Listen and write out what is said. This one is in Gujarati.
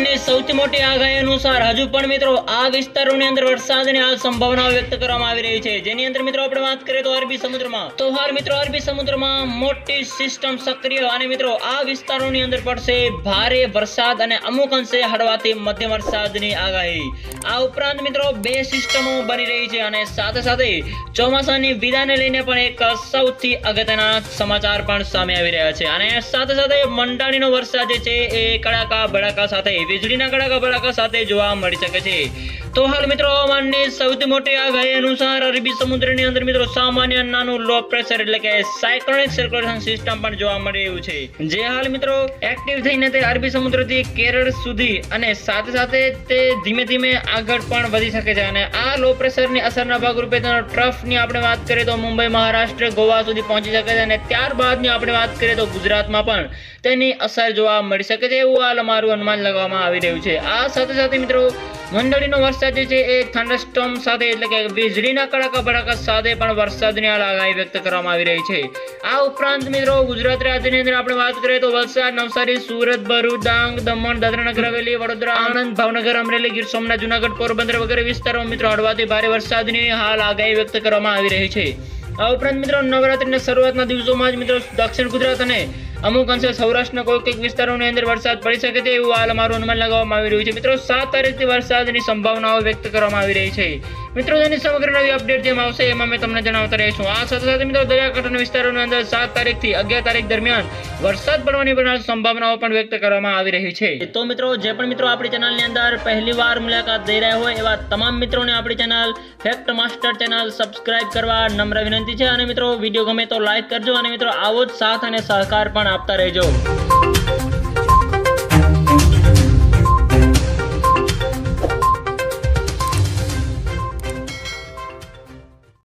હવામાનની સૌથી મોટી આગાહી અનુસાર હજુ પણ મિત્રો આ વિસ્તારોની અંદર વરસાદની હાલ સંભાવનાઓ વ્યક્ત કરવામાં આવી રહી છે, જેની અંદર મિત્રો આપણે વાત કરીએ તો અરબી સમુદ્રમાં તો હાલ મિત્રો અરબી સમુદ્રમાં મોટી સિસ્ટમ સક્રિય અને મિત્રો આ વિસ્તારોની અંદર પડશે ભારે વરસાદ અને અમુક અંશે હળવાથી મધ્યમ વરસાદની આગાહી। આ ઉપરાંત મિત્રો બે સિસ્ટમો બની રહી છે અને સાથે સાથે ચોમાસાની વિદાયને લઈને પણ એક સૌથી અગત્યના સમાચાર પણ સામે આવી રહ્યા છે અને સાથે સાથે મંડાણીનો વરસાદ જે છે એ કડાકા ભડાકા સાથે વીજળીના કડાકા ભડાકા સાથે જોવા મળી શકે છે। તો હાલ મિત્રો હવામાનની સૌથી મોટી આગાહી અનુસાર અરબી સમુદ્રની અંદર મિત્રો સામાન્ય નાનું લો પ્રેશર એટલે કે સાયક્લોનિક સર્ક્યુલેશન સિસ્ટમ પણ જોવા મળી રહ્યું છે, જે હાલ મિત્રો એક્ટિવ થઈને તે અરબી સમુદ્રથી કેરળ સુધી અને સાથે સાથે તે ધીમે ધીમે આગળ પણ વધી શકે છે અને આ લો પ્રેશરની અસરના ભાગરૂપે તેનો ટ્રફની આપણે વાત કરીએ તો મુંબઈ, મહારાષ્ટ્ર, ગોવા સુધી પહોંચી શકે છે અને ત્યારબાદની આપણે વાત કરીએ તો ગુજરાતમાં પણ તેની અસર જોવા મળી શકે છે એવું હાલ અમારું અનુમાન લગાવવામાં આવી રહ્યું છે। આ સાથે સાથે મિત્રો મંડળીનો વરસાદ જે છે એ થંડરસ્ટોર્મ સાથે એટલે કે વીજળીના કડાકા ભડાકા સાથે પણ વરસાદની હાલ આગાહી વ્યક્ત કરવામાં આવી રહી છે। આ ઉપરાંત મિત્રો ગુજરાત રાજ્યની અંદર આપણે વાત કરીએ તો વલસાડ, નવસારી, સુરત, ભરૂચ, ડાંગ, દમણ, દાદરા નગર હવેલી, વડોદરા, આણંદ, ભાવનગર, અમરેલી, ગીર સોમનાથ, જુનાગઢ, પોરબંદર વગેરે વિસ્તારોમાં મિત્રો હળવાથી ભારે વરસાદની હાલ આગાહી વ્યક્ત કરવામાં આવી રહી છે। આ ઉપરાંત મિત્રો નવરાત્રીના શરૂઆતના દિવસોમાં જ મિત્રો દક્ષિણ ગુજરાત અને અમુક અંશે સૌરાષ્ટ્રના કોઈક વિસ્તારોની અંદર વરસાદ પડી શકે છે એવું હાલ અમારું અનુમાન લગાવવામાં આવી રહ્યું છે। મિત્રો 7 તારીખથી વરસાદની સંભાવનાઓ વ્યક્ત કરવામાં આવી રહી છે। મિત્રો તેની સમગ્ર નવી અપડેટ જેમ આવશે એમાં અમે તમને જણાવતા રહીશું। આ સાથે સાથે મિત્રો દરિયાકાંઠાના વિસ્તારોની અંદર 7 તારીખથી 11 તારીખ દરમિયાન વરસાદ પડવાની પણ સંભાવનાઓ પણ વ્યક્ત કરવામાં આવી રહી છે। તો મિત્રો જે પણ મિત્રો આપણી ચેનલની અંદર પહેલીવાર મુલાકાત દઈ રહ્યા હોય એવા તમામ મિત્રોને આપણી channel fact master channel subscribe કરવા નમ્ર વિનંતી છે અને મિત્રો વિડીયો ગમે તો લાઈક કરજો અને મિત્રો આવો જ સાથ અને સહકાર પણ આપતા રહેજો।